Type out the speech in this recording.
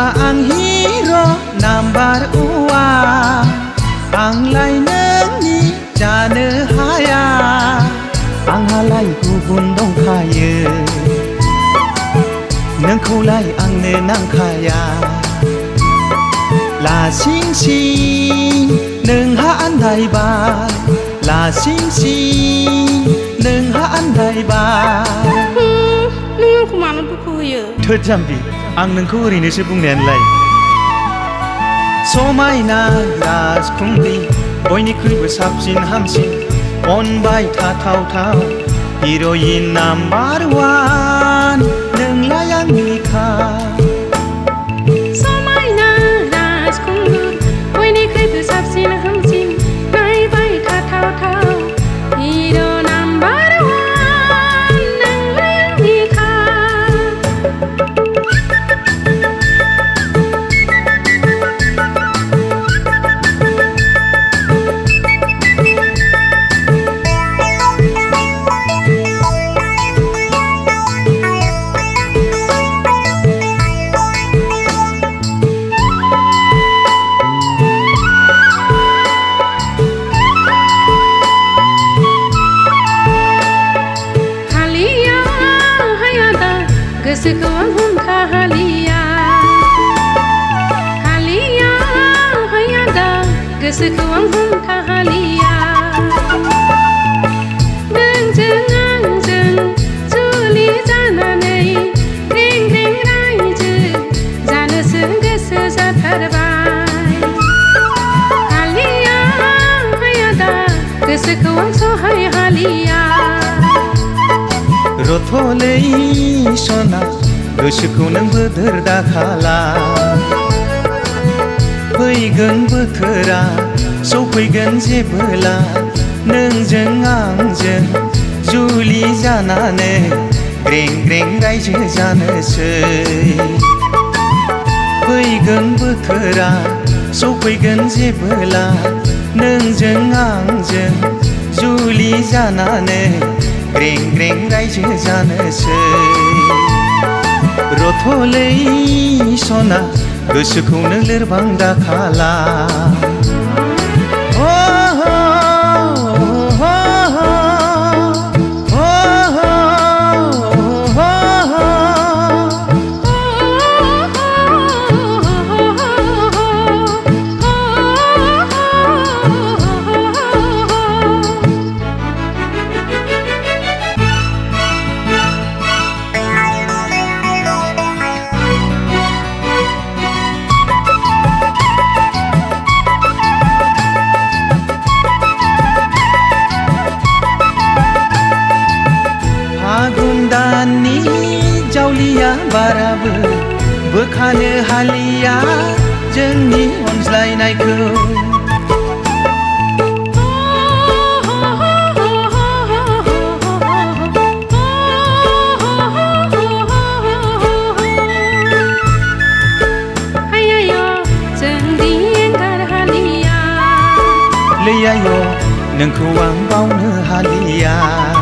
आं hero number one आंलाय नोंनि जानो हाया आंहालाय गुबुन दंखायो नोंखौलाय आंनो नांखाया लासिं सिं नोंहा आन्दायबाय लासिं सिं नोंहा आन्दायबाय नों आंखौ मानो दुखु होयो थोद जाम्बि आं नोंखौ ओरैनोसो बुंनायानोलाय समायना राजखुंग्रि बयनिख्रुइबो साबसिन हामसिन अनबाय थाथावथाव हिर'इन नाम्बार वान नोंलाय आंनिखा समायना राजखुंगुर बयनिख्रुइबो साबसिन हामसिन नायबाय थाथावथाव हिर' नाम्बार वान नोंलाय आंनिखा गोसोखौ आं हमथाहालिया हालिया हाया दा गोसोखौ आं हमथाहालिया नोंजों आंजों जुलि जानानै रें रें रायजो जानोसो गोसो जाथारबाय हालिया हाया दा गोसोखौ आं सहाय हालिया रथलै सना गोसोखौ नों बोदोर दाखाला फैगोन बोथोरा सफैगोन जेबोला नोंजों आंजों जुलि जानानै ग्रें ग्रें रायजो जानोसै फैगोन बोथोरा सफैगोन जेबोला नोंजों आंजों जुलि जानानै ग्रें ग्रें रायजो जानोसै रथलै सना गोसोखौनो लोरबां दाखाला दाननि जावलिया बाराबो बोखानो हालिया जोंनि अनज्लायनायखौ जोंनि एंगार हालिया लैयाय नोंखौ आं बावनो हालिया